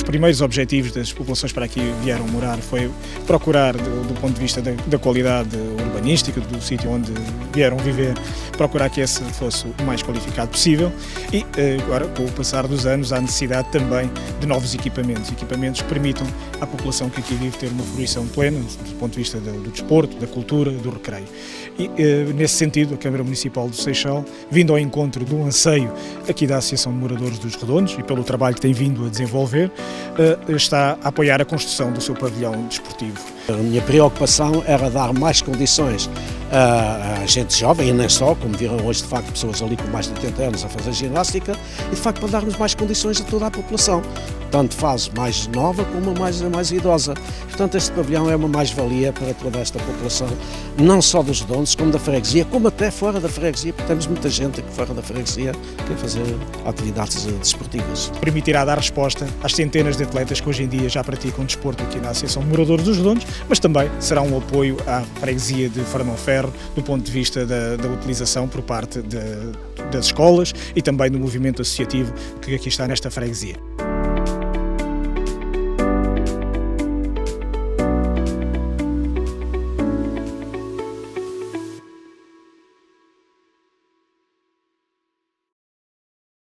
primeiros objetivos das populações para aqui vieram morar foi procurar, do ponto de vista da qualidade urbanística do sítio onde vieram viver, procurar que esse fosse o mais qualificado possível e agora, com o passar dos anos, há necessidade também de novos equipamentos que permitam à população que aqui vive ter uma fruição plena do ponto de vista do desporto, da cultura, do recreio. E, nesse sentido, a Câmara Municipal do Seixal, vindo ao encontro do anseio aqui da Associação de Moradores dos Redondos e pelo trabalho que tem vindo a desenvolver, está a apoiar a construção do seu pavilhão desportivo. A minha preocupação era dar mais condições a gente jovem, e nem só, como viram hoje, de facto, pessoas ali com mais de 80 anos a fazer ginástica, e de facto para darmos mais condições a toda a população, tanto fase mais nova como a mais idosa. Portanto, este pavilhão é uma mais-valia para toda esta população, não só dos Redondos, como da freguesia, como até fora da freguesia, porque temos muita gente aqui fora da freguesia que quer fazer atividades desportivas. Permitirá dar resposta às centenas de atletas que hoje em dia já praticam desporto aqui na Associação de Moradores dos Redondos, mas também será um apoio à freguesia de Fernãoferro, do ponto de vista da utilização por parte das escolas e também do movimento associativo que aqui está nesta freguesia.